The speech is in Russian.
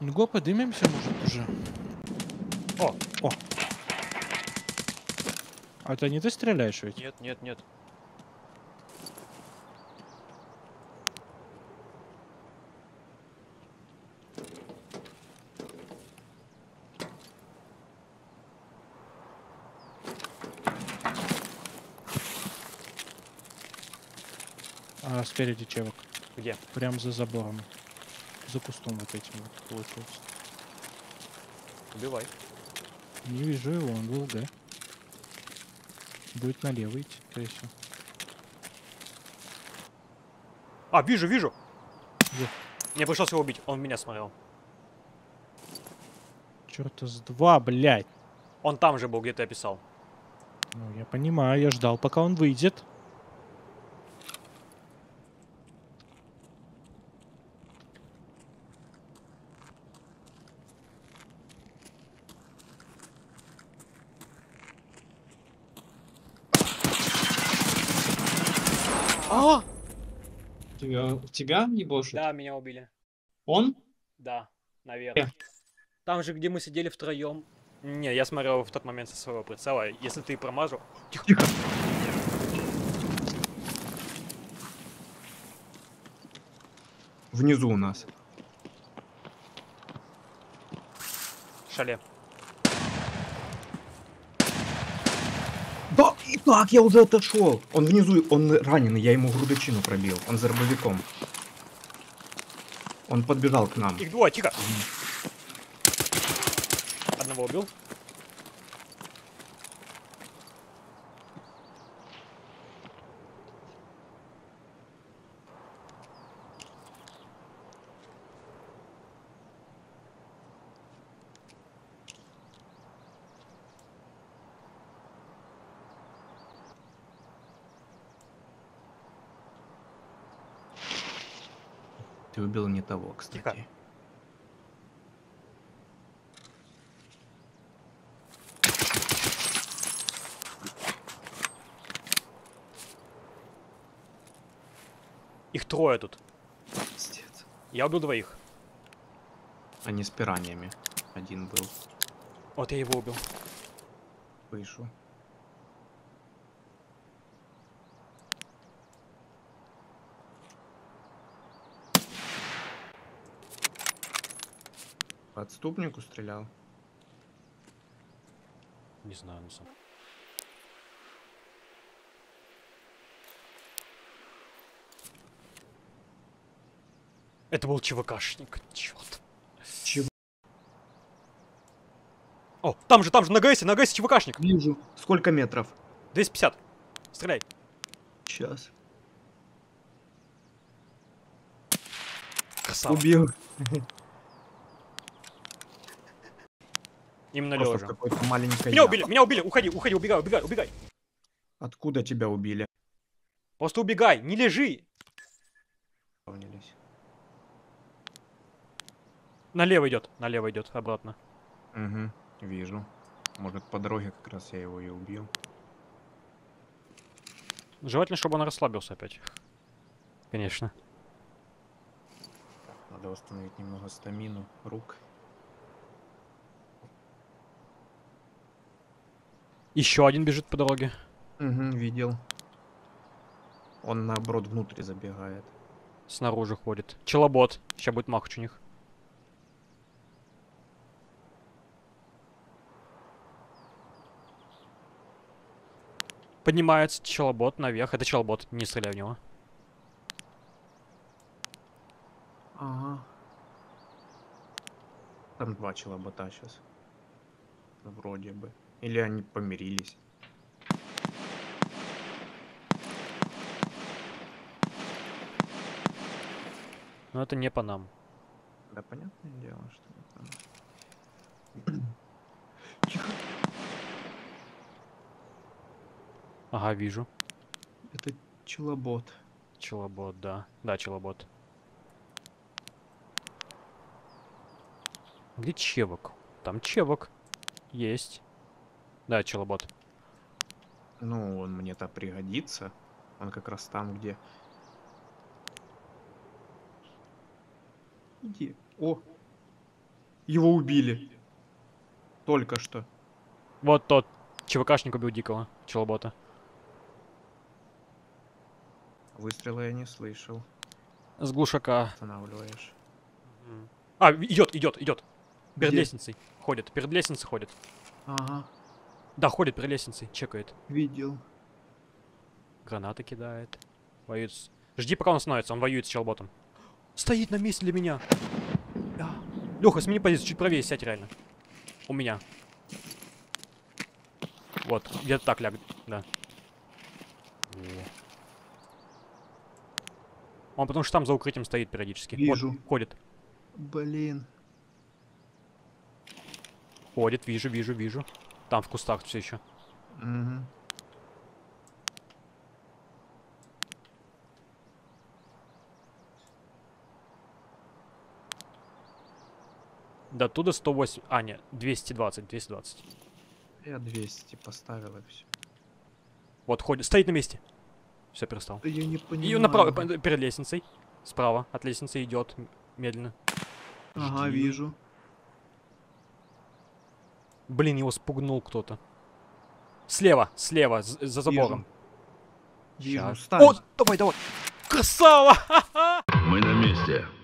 Ну го, подымемся, может, уже. О! О! А это не ты стреляешь ведь? Нет, нет, нет. А спереди чевок. Где? Прям за забором. За кустом вот этим вот получается. Убивай. Не вижу его, он в ЛГ. Будет налево идти, скорее всего. А, вижу, вижу! Где? Мне пришлось его убить, он в меня смотрел. Чёрта с два, блядь. Он там же был, где ты описал. Ну, я понимаю, я ждал, пока он выйдет. А! Тебя ебошит? Да, меня убили. Он? Да, наверное. Где? Там же, где мы сидели втроем. Не, я смотрел в тот момент со своего прицела. Если ты промажу... Тихо. Внизу у нас. Шале. Да, и так, я уже отошел. Он внизу, он раненый, я ему грудочину пробил. Он за дробовиком. Он подбежал к нам. Их двое, тихо! Одного убил. Ты убил не того, кстати. Тихо. Их трое тут. Пиздец. Я убил двоих. Они с пираньями. Один был. Вот я его убил. Вышу. По отступнику стрелял. Не знаю, на самом. Это был ЧВКшник. Черт. Чего? О, там же, на ГСе ЧВКшник. Вижу. Сколько метров? 250. Стреляй. Сейчас. Красава. Убил. Именно Просто в лежа. какой-то маленькой Меня яме. убили. Уходи, убегай. Откуда тебя убили? Просто убегай, не лежи. Помнились. Налево идет, обратно. Угу, вижу. Может, по дороге как раз я его и убил. Желательно, чтобы он расслабился опять. Конечно. Надо восстановить немного стамину рук. Еще один бежит по дороге. Угу, видел. Он наоборот внутрь забегает. Снаружи ходит. Челобот. Сейчас будет махач у них. Поднимается челобот наверх. Это челобот, не стреляй в него. Ага. Там два челобота сейчас. Вроде бы. Или они помирились. Но это не по нам. Да, понятное дело, что это... Тихо. Ага, вижу. Это челобот. Челобот, да. Да, челобот. Где чевок? Там чевок. Есть. Да, челобот. Ну, он мне-то пригодится. Он как раз там, где... Иди. О! Его убили. Только что. Вот тот ЧВКшник убил дикого челбота. Выстрела я не слышал. С глушака. Останавливаешь. А, идет. Перед Где? лестницей. Ходит. Перед лестницей ходит. Ага, Да, ходит перед лестницей. Чекает. видел. Гранаты кидает. Воюет с... Жди, пока он остановится. Он воюет с челботом. Стоит на месте для меня. Леха, смени позицию. Чуть правее сядь реально. У меня. Вот. Где-то так ляг. Да. Он потому что там за укрытием стоит периодически. Вижу. Вот, ходит. Блин. Ходит, вижу. Там в кустах все еще. Угу. До туда 108... А, нет, 220. Я 200 поставил и все. Вот ходит, стоит на месте. Все, перестал. Да я не понимаю. И направо, перед лестницей. Справа от лестницы идет медленно. Ага, Жди. вижу. Блин, его спугнул кто-то. Слева, за забором. Вижу. Щас. Стань. О, давай. Красава! Мы на месте.